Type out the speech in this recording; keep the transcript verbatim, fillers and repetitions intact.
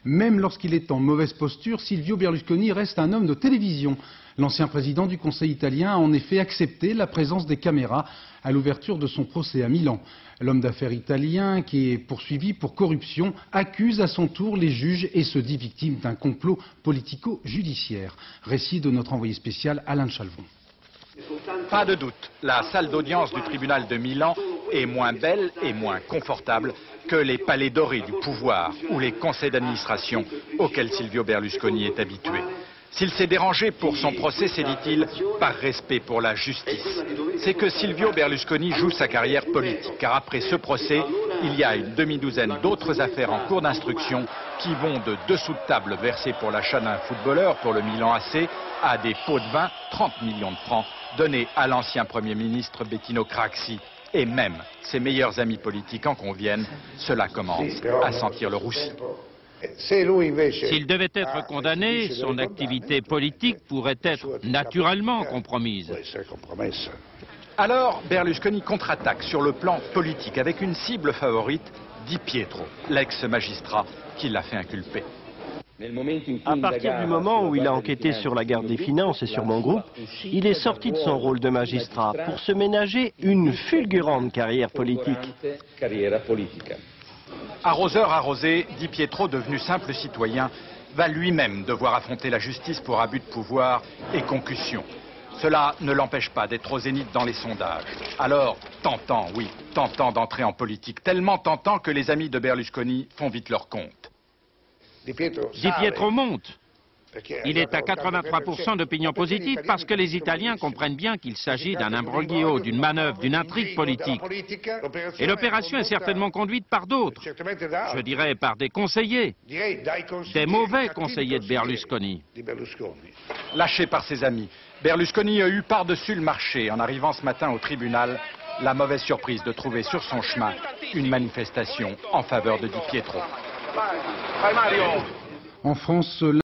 Même lorsqu'il est en mauvaise posture, Silvio Berlusconi reste un homme de télévision. L'ancien président du Conseil italien a en effet accepté la présence des caméras à l'ouverture de son procès à Milan. L'homme d'affaires italien, qui est poursuivi pour corruption, accuse à son tour les juges et se dit victime d'un complot politico-judiciaire. Récit de notre envoyé spécial Alain Chalvon. Pas de doute, la salle d'audience du tribunal de Milan est moins belle et moins confortable que les palais dorés du pouvoir ou les conseils d'administration auxquels Silvio Berlusconi est habitué. S'il s'est dérangé pour son procès, c'est, dit-il, par respect pour la justice. C'est que Silvio Berlusconi joue sa carrière politique, car après ce procès, il y a une demi-douzaine d'autres affaires en cours d'instruction qui vont de dessous de table versés pour l'achat d'un footballeur pour le Milan A C à des pots de vin, trente millions de francs, donnés à l'ancien Premier ministre Bettino Craxi. Et même ses meilleurs amis politiques en conviennent, cela commence à sentir le roussi. S'il devait être condamné, son activité politique pourrait être naturellement compromise. Alors, Berlusconi contre-attaque sur le plan politique avec une cible favorite, Di Pietro, l'ex-magistrat qui l'a fait inculper. À partir du moment où il a enquêté sur la garde des finances et sur mon groupe, il est sorti de son rôle de magistrat pour se ménager une fulgurante carrière politique. Arroseur arrosé, Di Pietro, devenu simple citoyen, va lui-même devoir affronter la justice pour abus de pouvoir et concussion. Cela ne l'empêche pas d'être au zénith dans les sondages. Alors, tentant, oui, tentant d'entrer en politique, tellement tentant que les amis de Berlusconi font vite leur compte. Di Pietro monte. Il est à quatre-vingt-trois pour cent d'opinion positive parce que les Italiens comprennent bien qu'il s'agit d'un imbroglio, d'une manœuvre, d'une intrigue politique. Et l'opération est certainement conduite par d'autres. Je dirais par des conseillers. Des mauvais conseillers de Berlusconi. Lâché par ses amis, Berlusconi a eu par-dessus le marché en arrivant ce matin au tribunal la mauvaise surprise de trouver sur son chemin une manifestation en faveur de Di Pietro. En France,